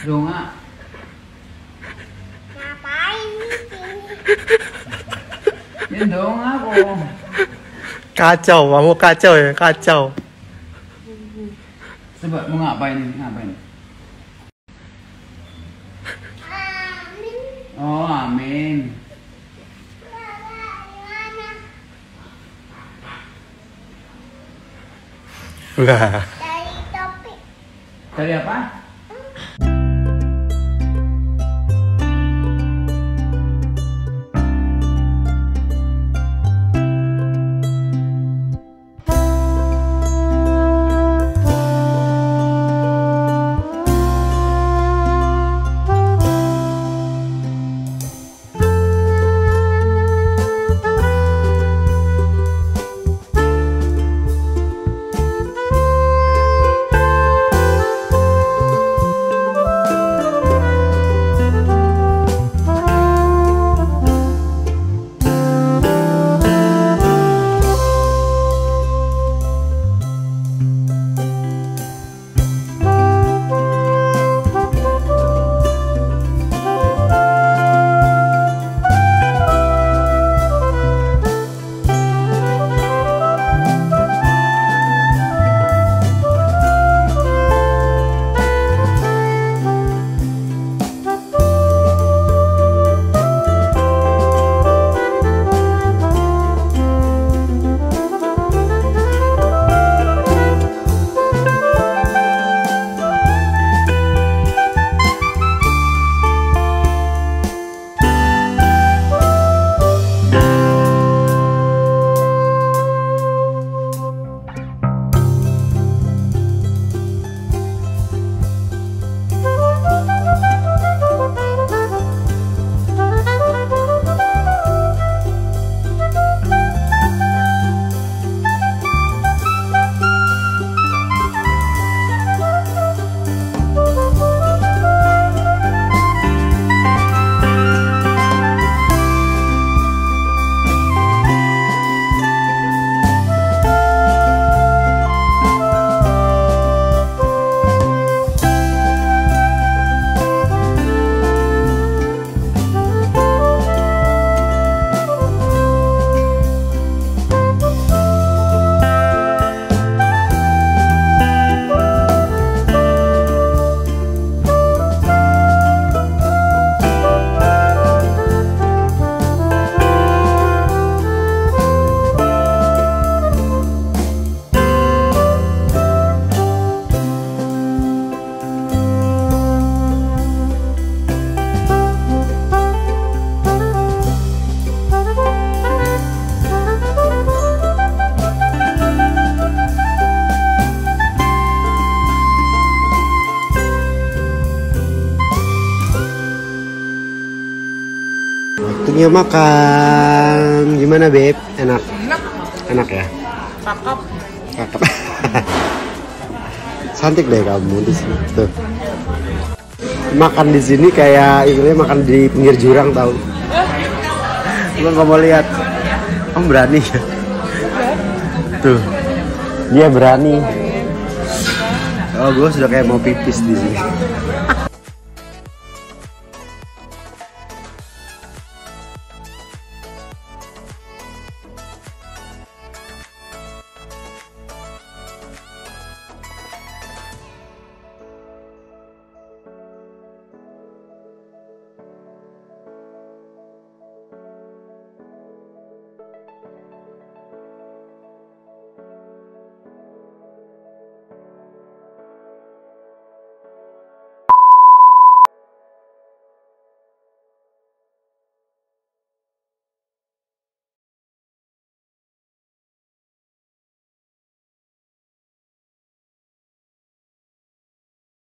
Donga. Ngapain di sini? Ini donga kok. Kacau, kamu kacau ya, kacau. Coba mau ngapain ini? Ngapain? Amin. Oh, amin. Wah. Dari topi. Cari apa? Waktunya makan. Gimana, Beb? Enak? Enak ya? Cakep. Cakep. Cantik deh kamu di sini. Tuh. Makan di sini kayak istilahnya makan di pinggir jurang tahu. Lu nggak mau lihat? Kamu berani? Tuh. Dia berani. Oh, gue sudah kayak mau pipis di sini.